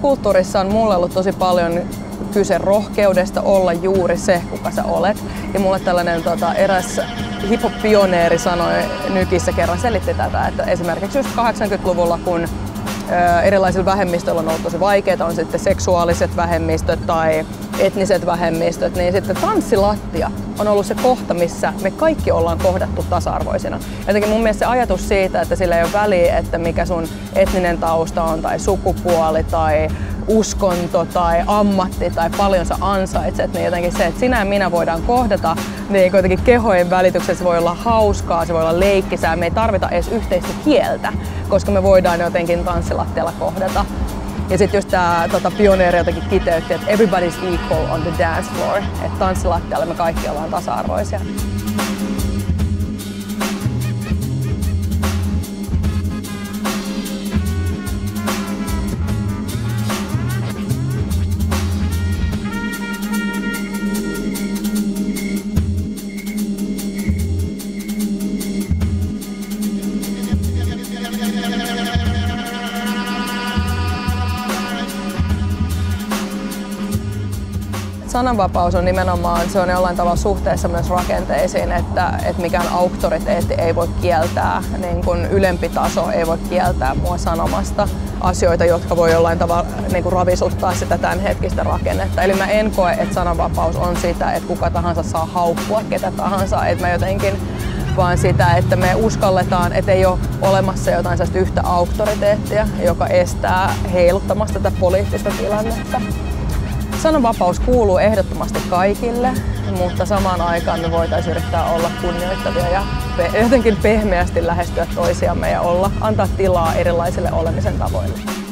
Hip-hop-kulttuurissa on mulle ollut tosi paljon kyse rohkeudesta olla juuri se, kuka sä olet. Ja mulle tällainen eräs hip-hop-pioneeri sanoi Nykissä kerran, selitti tätä, että esimerkiksi just 80-luvulla, kun erilaisilla vähemmistöillä on ollut tosi vaikeaa, on sitten seksuaaliset vähemmistöt tai etniset vähemmistöt, niin sitten tanssilattia on ollut se kohta, missä me kaikki ollaan kohdattu tasa-arvoisina. Jotenkin mun mielestä se ajatus siitä, että sillä ei ole väliä, että mikä sun etninen tausta on tai sukupuoli tai uskonto tai ammatti tai paljon sä ansaitset, niin jotenkin se, että sinä ja minä voidaan kohdata, niin kuitenkin kehojen välityksessä voi olla hauskaa, se voi olla leikkisää, me ei tarvita edes yhteistä kieltä, koska me voidaan jotenkin tanssilattialla kohdata. Ja sitten just tää pioneeri jotenkin kiteytti, että everybody's equal on the dance floor, että tanssilattialla me kaikki ollaan tasa-arvoisia. Sananvapaus on nimenomaan, se on jollain tavalla suhteessa myös rakenteisiin, että mikään auktoriteetti ei voi kieltää, niin kuin ylempi taso ei voi kieltää mua sanomasta asioita, jotka voi jollain tavalla niin kuin ravisuttaa sitä tämänhetkistä rakennetta. Eli mä en koe, että sananvapaus on sitä, että kuka tahansa saa haukkua ketä tahansa, että mä jotenkin vaan sitä, että me uskalletaan, että ei ole olemassa jotain yhtä auktoriteettia, joka estää heiluttamasta tätä poliittista tilannetta. Sananvapaus kuuluu ehdottomasti kaikille, mutta samaan aikaan me voitaisiin yrittää olla kunnioittavia ja jotenkin pehmeästi lähestyä toisiamme ja antaa tilaa erilaisille olemisen tavoille.